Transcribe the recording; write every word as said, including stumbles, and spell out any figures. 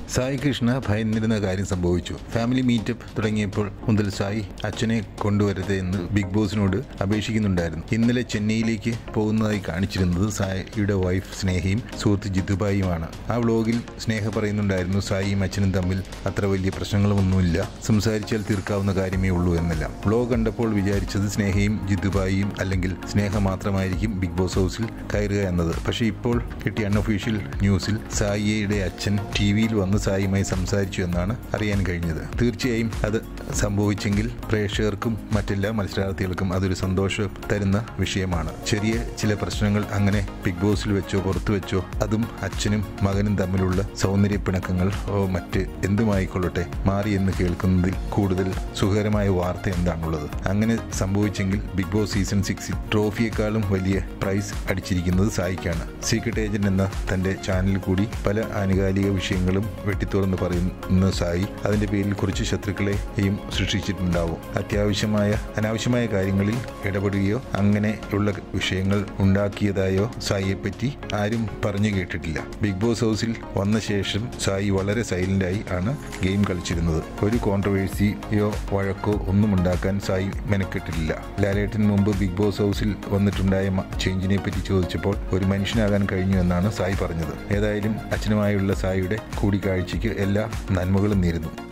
സായി കൃഷ്ണ ഭയന്നിരുന്ന കാര്യം സംഭവിച്ചു. Family meetup തുടങ്ങിയപ്പോൾ മുതൽ സായി അച്ഛനെ കൊണ്ടുവരരുത് എന്ന് ബിഗ് ബോസിനോട് അപേക്ഷിക്കുന്നുണ്ടായിരുന്നു. ഇന്നലെ ചെന്നൈയിലേക്ക് പോകുന്നതായി കാണിച്ചിരുന്നത് സായിയുടെ വൈഫ് സ്നേഹയും സുഹൃത്ത് ജിത്തുബായിയുമാണ്. ആ വ്ലോഗിൽ സ്നേഹ പറയുന്നുണ്ടായിരുന്നു സായിയും അച്ഛനും തമ്മിൽ അത്ര വലിയ പ്രശ്നങ്ങളൊന്നുമില്ല, സംസാരിച്ചാൽ തീർക്കാവുന്ന കാര്യമേ ഉള്ളൂ എന്നെല്ലാം. വ്ലോഗ് കണ്ടപ്പോൾ വിചാരിച്ചത് സ്നേഹയും ജിത്തുബായിയും അല്ലെങ്കിൽ സ്നേഹ മാത്രമായിരിക്കും ബിഗ് ബോസ് ഹൗസിൽ കയറുക എന്നത്. പക്ഷേ ഇപ്പോൾ കിട്ടിയ അൺഒഫീഷ്യൽ ന്യൂസിൽ സായിയുടെ അച്ഛൻ ടി വിയിൽ വന്ന് സായിയുമായി സംസാരിച്ചു എന്നാണ് അറിയാൻ കഴിഞ്ഞത്. തീർച്ചയായും അത് സംഭവിച്ചെങ്കിൽ പ്രേക്ഷകർക്കും മറ്റെല്ലാ മത്സരാർത്ഥികൾക്കും അതൊരു സന്തോഷം തരുന്ന വിഷയമാണ്. ചെറിയ ചില പ്രശ്നങ്ങൾ അങ്ങനെ ബിഗ് ബോസിൽ വെച്ചോ പുറത്തു വെച്ചോ അതും അച്ഛനും മകനും തമ്മിലുള്ള സൗന്ദര്യ പിണക്കങ്ങൾ മറ്റ് എന്തുമായിക്കൊള്ളട്ടെ മാറി എന്ന് കേൾക്കുന്നതിൽ കൂടുതൽ സുഖകരമായ വാർത്ത എന്താണുള്ളത്? അങ്ങനെ സംഭവിച്ചെങ്കിൽ ബിഗ് ബോസ് സീസൺ സിക്സിൽ ട്രോഫിയെക്കാളും വലിയ പ്രൈസ് അടിച്ചിരിക്കുന്നത് സായിക്കാണ്. സീക്രട്ട് ഏജന്റ് എന്ന തന്റെ ചാനലിൽ കൂടി പല ആനുകാലിക വിഷയങ്ങളും വെട്ടിത്തുറന്ന് പറയുന്ന സായി അതിന്റെ പേരിൽ കുറച്ച് ശത്രുക്കളെയും സൃഷ്ടിച്ചിട്ടുണ്ടാവും. അത്യാവശ്യമായ അനാവശ്യമായ കാര്യങ്ങളിൽ ഇടപെടുകയോ അങ്ങനെയുള്ള വിഷയങ്ങൾ ഉണ്ടാക്കിയതായോ സായിയെ പറ്റി ആരും പറഞ്ഞു കേട്ടിട്ടില്ല. ബിഗ് ബോസ് ഹൗസിൽ വന്ന ശേഷം സായി വളരെ സൈലന്റായി ആണ് ഗെയിം കളിച്ചിരുന്നത്. ഒരു കോൺട്രവേഴ്സിയോ വഴക്കോ ഒന്നും ഉണ്ടാക്കാൻ സായി മെനക്കെട്ടിട്ടില്ല. ലാലേട്ടന് മുമ്പ് ബിഗ് ബോസ് ഹൗസിൽ വന്നിട്ടുണ്ടായ ചേഞ്ചിനെ പറ്റി ചോദിച്ചപ്പോൾ ഒരു മനുഷ്യനാകാൻ കഴിഞ്ഞു എന്നാണ് സായി പറഞ്ഞത്. ഏതായാലും അച്ഛനുമായുള്ള സായിയുടെ കൂടിക്കാഴ്ചയ്ക്ക് എല്ലാ നന്മകളും നേരുന്നു.